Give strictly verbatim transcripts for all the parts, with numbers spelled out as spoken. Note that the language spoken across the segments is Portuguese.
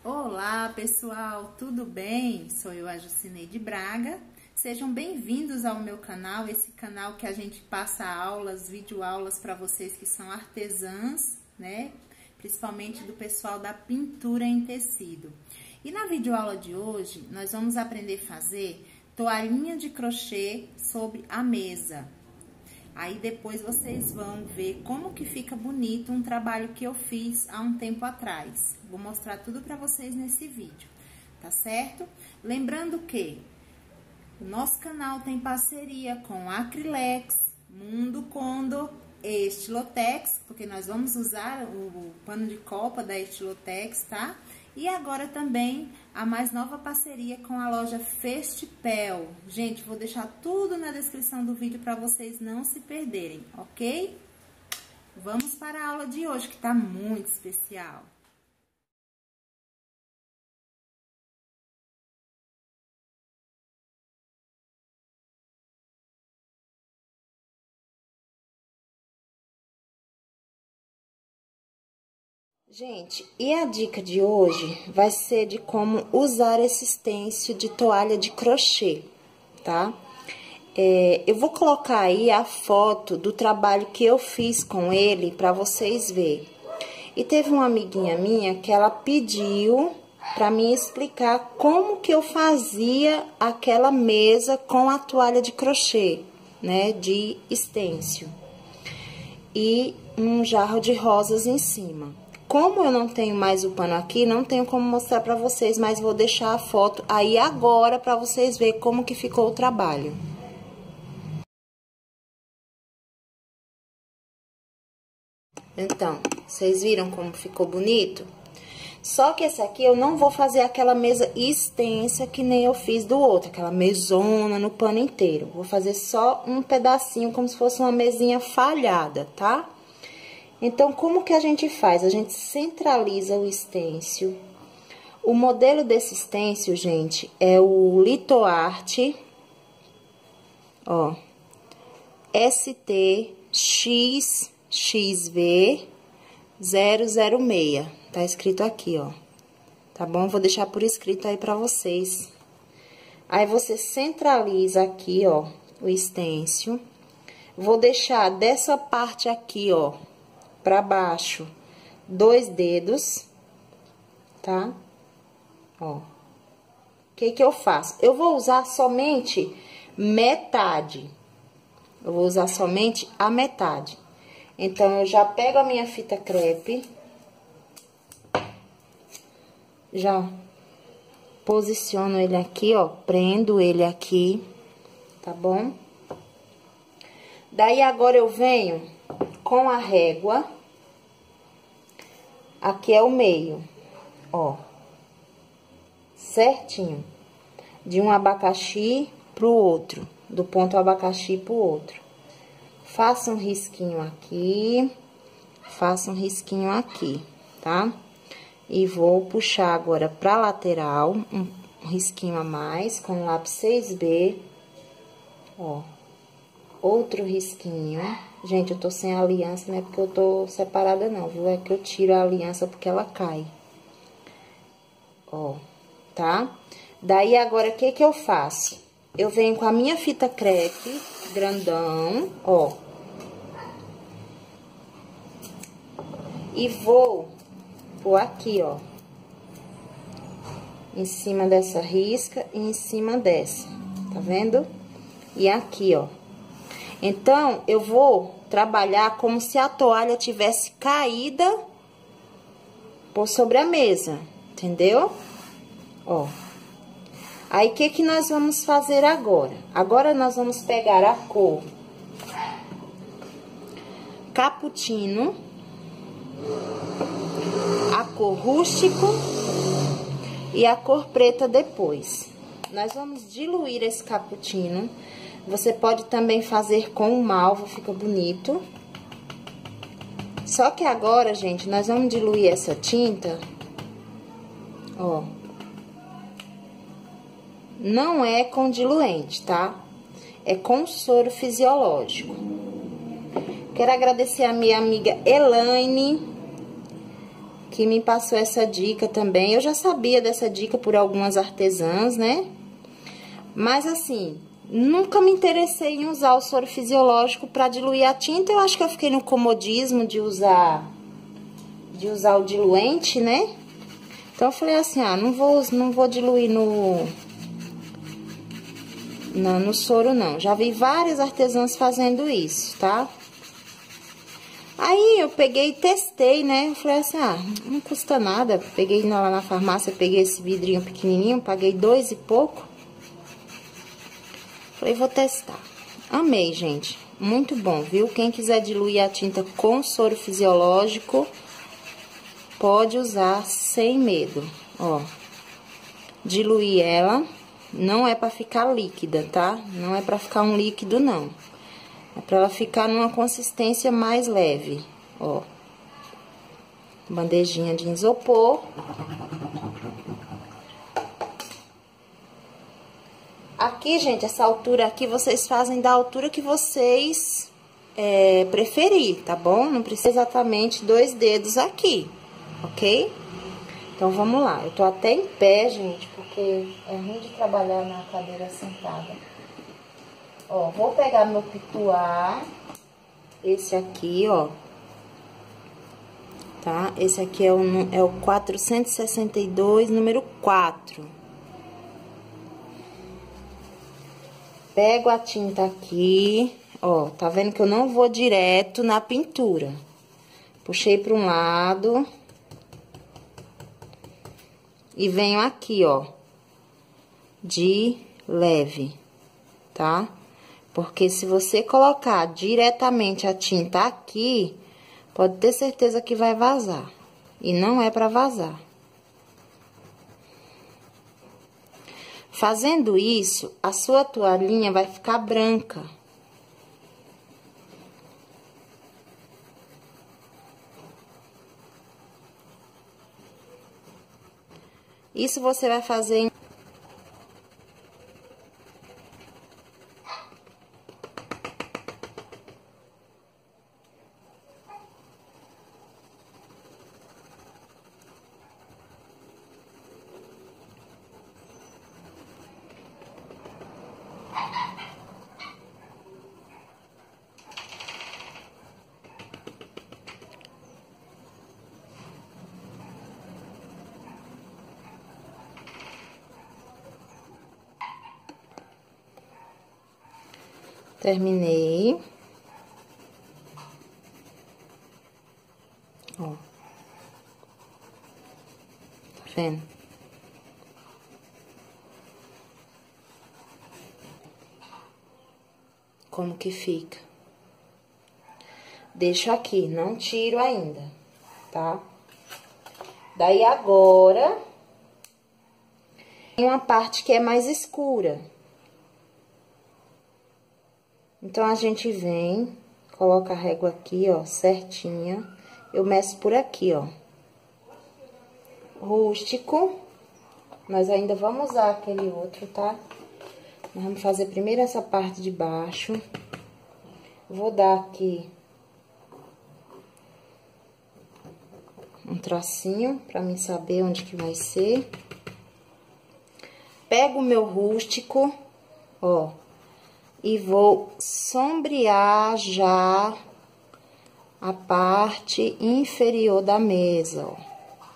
Olá pessoal, tudo bem? Sou eu, a Jucineide Braga. Sejam bem-vindos ao meu canal, esse canal que a gente passa aulas, videoaulas para vocês que são artesãs, né? Principalmente do pessoal da pintura em tecido. E na videoaula de hoje, nós vamos aprender a fazer toalhinha de crochê sobre a mesa. Aí depois vocês vão ver como que fica bonito um trabalho que eu fiz há um tempo atrás. Vou mostrar tudo para vocês nesse vídeo, tá certo? Lembrando que o nosso canal tem parceria com a Acrylex, Mundo Condor e Estilotex, porque nós vamos usar o pano de copa da Estilotex, tá? E agora também a mais nova parceria com a loja Festipel. Gente, vou deixar tudo na descrição do vídeo para vocês não se perderem, ok? Vamos para a aula de hoje, que tá muito especial. Gente, e a dica de hoje vai ser de como usar esse stencil de toalha de crochê, tá? É, eu vou colocar aí a foto do trabalho que eu fiz com ele para vocês verem. E teve uma amiguinha minha que ela pediu para mim explicar como que eu fazia aquela mesa com a toalha de crochê, né, de stencil. E um jarro de rosas em cima. Como eu não tenho mais o pano aqui, não tenho como mostrar pra vocês, mas vou deixar a foto aí agora pra vocês verem como que ficou o trabalho. Então, vocês viram como ficou bonito? Só que esse aqui eu não vou fazer aquela mesa extensa que nem eu fiz do outro, aquela mesona no pano inteiro. Vou fazer só um pedacinho, como se fosse uma mesinha falhada, tá? Então, como que a gente faz? A gente centraliza o stencil. O modelo desse stencil, gente, é o Litoart, ó, S T X X V zero zero seis, tá escrito aqui, ó, tá bom? Vou deixar por escrito aí pra vocês. Aí, você centraliza aqui, ó, o stencil. Vou deixar dessa parte aqui, ó, pra baixo, dois dedos, tá? Ó. O que que eu faço? Eu vou usar somente metade. Eu vou usar somente a metade. Então, eu já pego a minha fita crepe, já posiciono ele aqui, ó, prendo ele aqui, tá bom? Daí, agora eu venho com a régua, aqui é o meio, ó, certinho, de um abacaxi pro outro, do ponto abacaxi pro outro. Faça um risquinho aqui, faça um risquinho aqui, tá? E vou puxar agora pra lateral, um risquinho a mais, com o lápis seis B, ó. Outro risquinho. Gente, eu tô sem aliança, não é porque eu tô separada não, viu? É que eu tiro a aliança porque ela cai. Ó, tá? Daí, agora, o que que eu faço? Eu venho com a minha fita crepe, grandão, ó. E vou pôr aqui, ó. Em cima dessa risca e em cima dessa, tá vendo? E aqui, ó. Então, eu vou trabalhar como se a toalha tivesse caída por sobre a mesa, entendeu? Ó. Aí, o que que nós vamos fazer agora? Agora, nós vamos pegar a cor cappuccino, a cor rústico e a cor preta depois. Nós vamos diluir esse cappuccino. Você pode também fazer com o malva, fica bonito. Só que agora, gente, nós vamos diluir essa tinta, ó. Não é com diluente, tá? É com soro fisiológico. Quero agradecer a minha amiga Elaine, que me passou essa dica também. Eu já sabia dessa dica por algumas artesãs, né? Mas assim, nunca me interessei em usar o soro fisiológico para diluir a tinta. Eu acho que eu fiquei no comodismo de usar de usar o diluente, né? Então eu falei assim, ah, não vou não vou diluir no no, no soro não. Já vi várias artesãs fazendo isso, tá? Aí eu peguei e testei, né? Eu falei assim, ah, não custa nada. Peguei lá na farmácia, peguei esse vidrinho pequenininho, paguei dois e pouco. Falei, vou testar. Amei, gente. Muito bom, viu? Quem quiser diluir a tinta com soro fisiológico, pode usar sem medo, ó. Diluir ela, não é pra ficar líquida, tá? Não é pra ficar um líquido, não. É pra ela ficar numa consistência mais leve, ó. Bandejinha de isopor. Aqui, gente, essa altura aqui, vocês fazem da altura que vocês é, preferir, tá bom? Não precisa exatamente dois dedos aqui, ok? Então, vamos lá. Eu tô até em pé, gente, porque é ruim de trabalhar na cadeira sentada. Ó, vou pegar meu pituá, esse aqui, ó, tá? Esse aqui é o, é o quatrocentos e sessenta e dois, número quatro. Pego a tinta aqui, ó, tá vendo que eu não vou direto na pintura. Puxei para um lado. E venho aqui, ó, de leve, tá? Porque se você colocar diretamente a tinta aqui, pode ter certeza que vai vazar. E não é pra vazar. Fazendo isso, a sua toalhinha vai ficar branca. Isso você vai fazer em... Terminei. Ó. Tá vendo? Como que fica? Deixo aqui, não tiro ainda, tá? Daí agora, tem uma parte que é mais escura. Então, a gente vem, coloca a régua aqui, ó, certinha. Eu meço por aqui, ó. Rústico. Nós ainda vamos usar aquele outro, tá? Nós vamos fazer primeiro essa parte de baixo. Vou dar aqui um tracinho pra mim saber onde que vai ser. Pego o meu rústico, ó. E vou sombrear já a parte inferior da mesa, ó.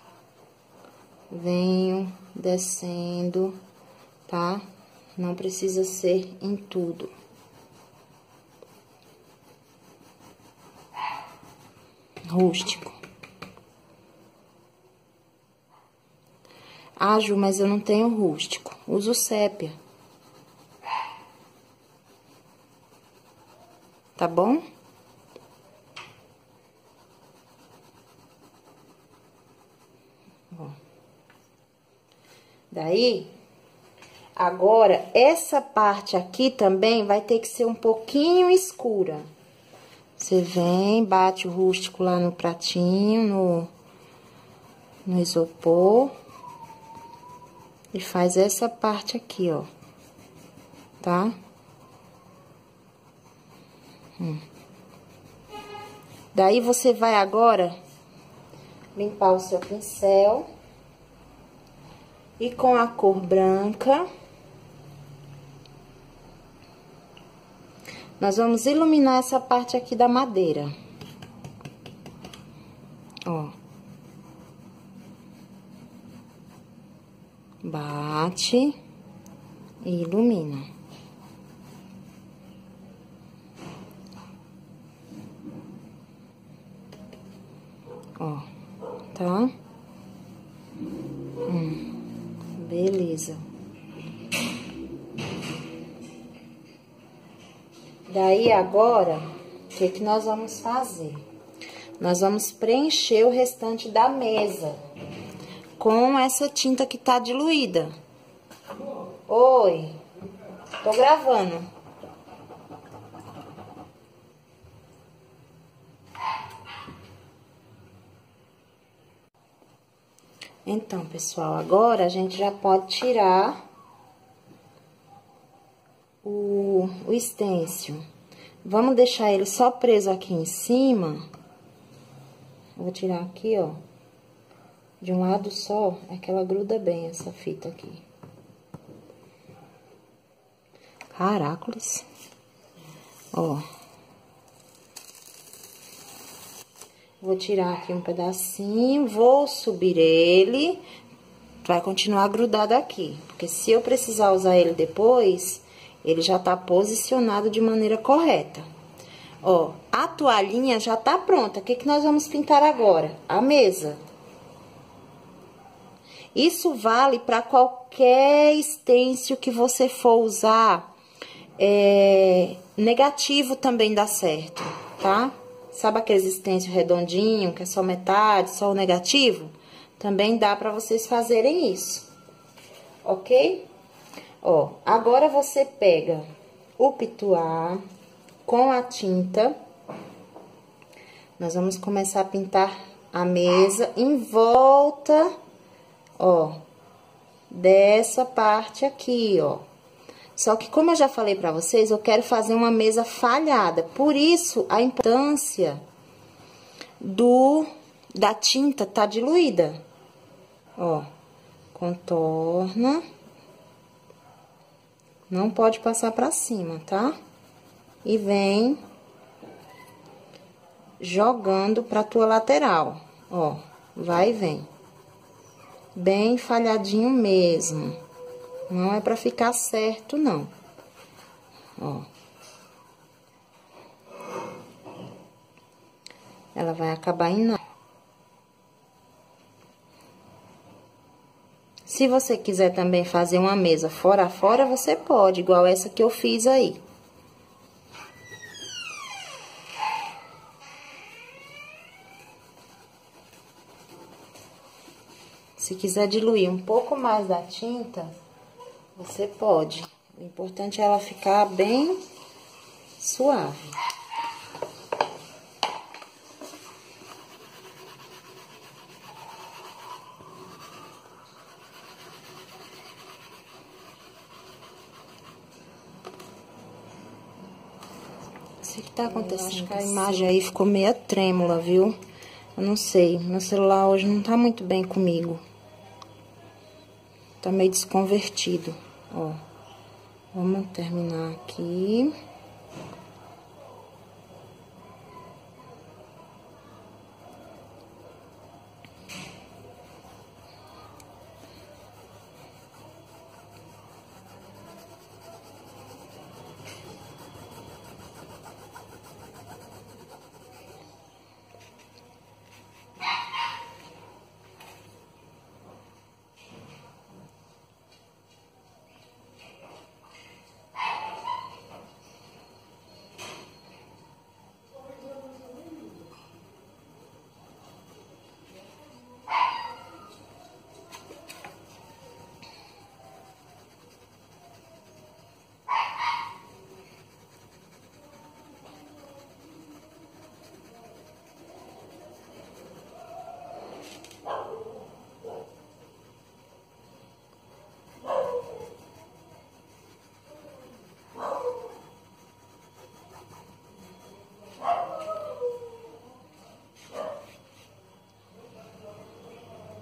Venho descendo, tá? Não precisa ser em tudo. Rústico. Ah, Ju, mas eu não tenho rústico. Uso sépia. Tá bom? Ó. Daí, agora, essa parte aqui também vai ter que ser um pouquinho escura. Você vem, bate o rústico lá no pratinho, no, no isopor. E faz essa parte aqui, ó. Tá? Hum. Daí, você vai agora limpar o seu pincel. E com a cor branca, nós vamos iluminar essa parte aqui da madeira. Ó. Bate e ilumina. Ó, tá? Hum, beleza. Daí, agora, o que que nós vamos fazer? Nós vamos preencher o restante da mesa com essa tinta que tá diluída. Oi, tô gravando. Então, pessoal, agora a gente já pode tirar o, o stencil. Vamos deixar ele só preso aqui em cima. Vou tirar aqui, ó. De um lado só, é que ela gruda bem essa fita aqui. Caracoles. Ó. Vou tirar aqui um pedacinho, vou subir ele. Vai continuar grudado aqui, porque se eu precisar usar ele depois, ele já tá posicionado de maneira correta. Ó, a toalhinha já tá pronta. O que que nós vamos pintar agora? A mesa. Isso vale para qualquer stencil que você for usar. É, negativo também dá certo, tá? Sabe aqueles stencil redondinho, que é só metade, só o negativo? Também dá para vocês fazerem isso, ok? Ó, agora você pega o pituá com a tinta. Nós vamos começar a pintar a mesa em volta, ó, dessa parte aqui, ó. Só que, como eu já falei pra vocês, eu quero fazer uma mesa falhada. Por isso, a importância do, da tinta tá diluída. Ó, contorna. Não pode passar pra cima, tá? E vem jogando pra tua lateral. Ó, vai e vem. Bem falhadinho mesmo. Não é pra ficar certo, não. Ó. Ela vai acabar em nada. Se você quiser também fazer uma mesa fora a fora, você pode, igual essa que eu fiz aí. Se quiser diluir um pouco mais da tinta, você pode. O importante é ela ficar bem suave. O que tá acontecendo? Eu acho que a imagem aí ficou meio trêmula, viu? Eu não sei, meu celular hoje não tá muito bem comigo. Tá meio desconvertido, ó. Vamos terminar aqui.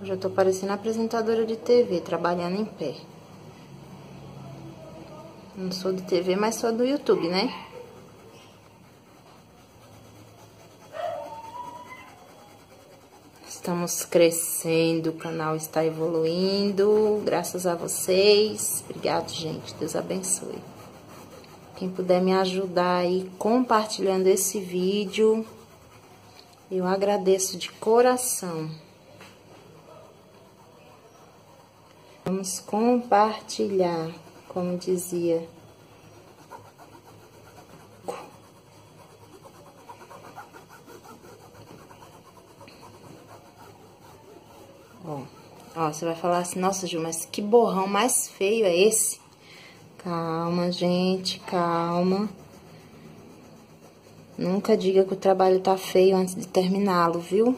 Hoje eu tô parecendo apresentadora de T V, trabalhando em pé. Não sou de T V, mas sou do YouTube, né? Estamos crescendo, o canal está evoluindo, graças a vocês. Obrigado, gente. Deus abençoe. Quem puder me ajudar aí compartilhando esse vídeo, eu agradeço de coração. Vamos compartilhar, como dizia. Ó, ó, você vai falar assim, nossa, Ju, mas que borrão mais feio é esse? Calma, gente, calma. Nunca diga que o trabalho tá feio antes de terminá-lo, viu?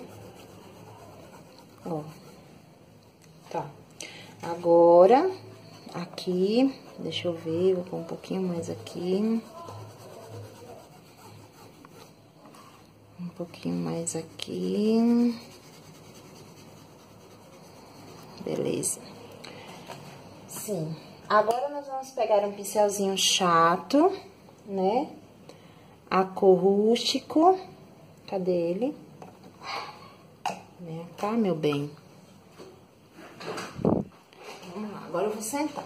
Ó. Tá. Agora, aqui, deixa eu ver, vou pôr um pouquinho mais aqui. Um pouquinho mais aqui. Beleza. Sim. Agora, nós vamos pegar um pincelzinho chato, né? A cor rústico. Cadê ele? Vem cá, meu bem. Vamos lá, agora eu vou sentar.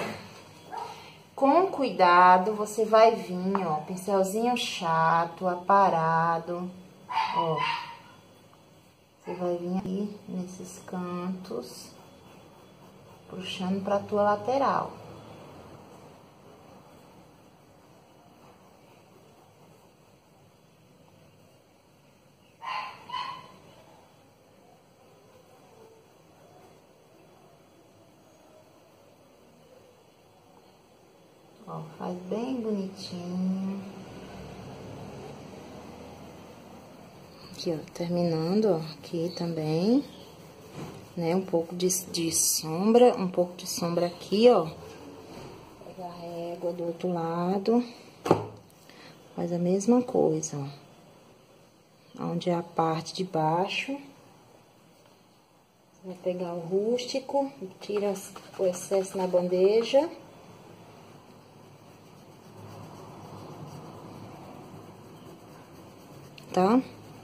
Com cuidado, você vai vir, ó, pincelzinho chato, aparado, ó. Você vai vir aqui nesses cantos, puxando pra tua lateral. Ó, faz bem bonitinho. Aqui, ó, terminando, ó, aqui também, né, um pouco de, de sombra, um pouco de sombra aqui, ó. Pega a régua do outro lado, faz a mesma coisa, ó. Onde é a parte de baixo, vai pegar o rústico, tira o excesso na bandeja. Tá?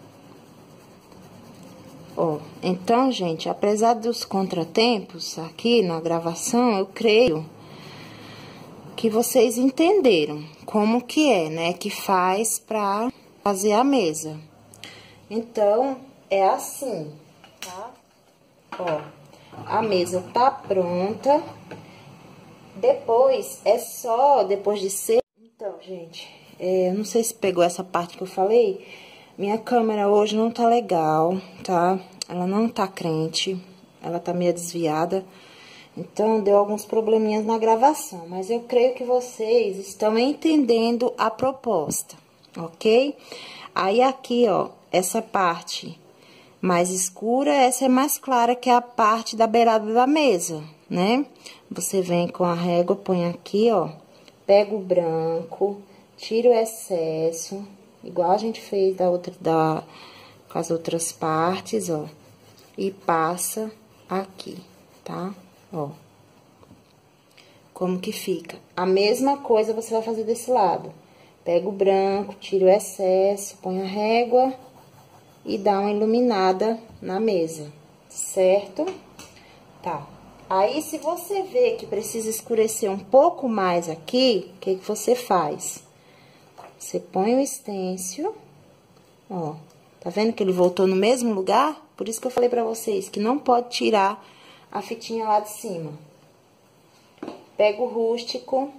Ó, então, gente, apesar dos contratempos aqui na gravação, eu creio que vocês entenderam como que é, né, que faz pra fazer a mesa. Então, é assim, tá? Ó, a mesa tá pronta. Depois, é só, depois de ser... Então, gente, é, eu não sei se pegou essa parte que eu falei... Minha câmera hoje não tá legal, tá? Ela não tá crente, ela tá meio desviada. Então, deu alguns probleminhas na gravação. Mas eu creio que vocês estão entendendo a proposta, ok? Aí, aqui, ó, essa parte mais escura, essa é mais clara, que é a parte da beirada da mesa, né? Você vem com a régua, põe aqui, ó. Pega o branco, tira o excesso... Igual a gente fez da outra, da, com as outras partes, ó. E passa aqui, tá? Ó. Como que fica? A mesma coisa você vai fazer desse lado. Pega o branco, tira o excesso, põe a régua e dá uma iluminada na mesa, certo? Tá. Aí, se você vê que precisa escurecer um pouco mais aqui, o que que você faz? Você põe o estêncil, ó, tá vendo que ele voltou no mesmo lugar? Por isso que eu falei pra vocês que não pode tirar a fitinha lá de cima. Pega o rústico,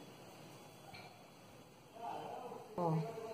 ó,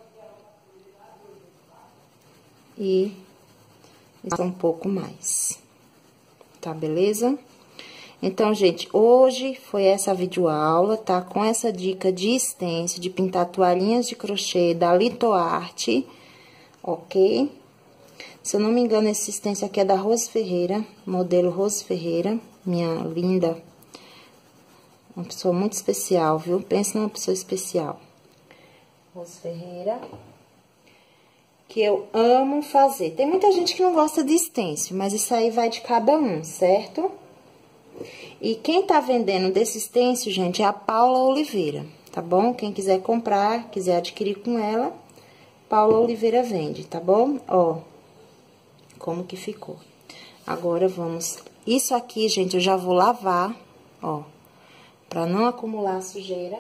e um pouco mais, tá, beleza? Então, gente, hoje foi essa videoaula, tá? Com essa dica de stencil, de pintar toalhinhas de crochê da Litoarte, ok? Se eu não me engano, esse stencil aqui é da Rose Ferreira, modelo Rose Ferreira, minha linda, uma pessoa muito especial, viu? Pensa numa pessoa especial. Rose Ferreira. que eu amo fazer. Tem muita gente que não gosta de stencil, mas isso aí vai de cada um, certo? E quem tá vendendo desse stencil, gente, é a Paula Oliveira, tá bom? Quem quiser comprar, quiser adquirir com ela, Paula Oliveira vende, tá bom? Ó, como que ficou. Agora, vamos... Isso aqui, gente, eu já vou lavar, ó, pra não acumular sujeira.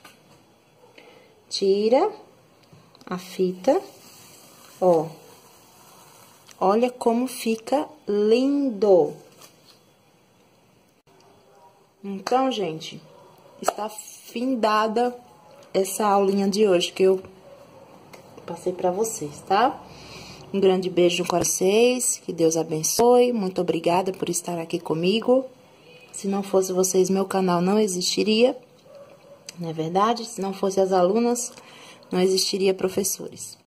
Tira a fita, ó. Olha como fica lindo. Então, gente, está findada essa aulinha de hoje que eu passei pra vocês, tá? Um grande beijo para vocês, que Deus abençoe. Muito obrigada por estar aqui comigo. Se não fosse vocês, meu canal não existiria, não é verdade? Se não fosse as alunas, não existiria professores.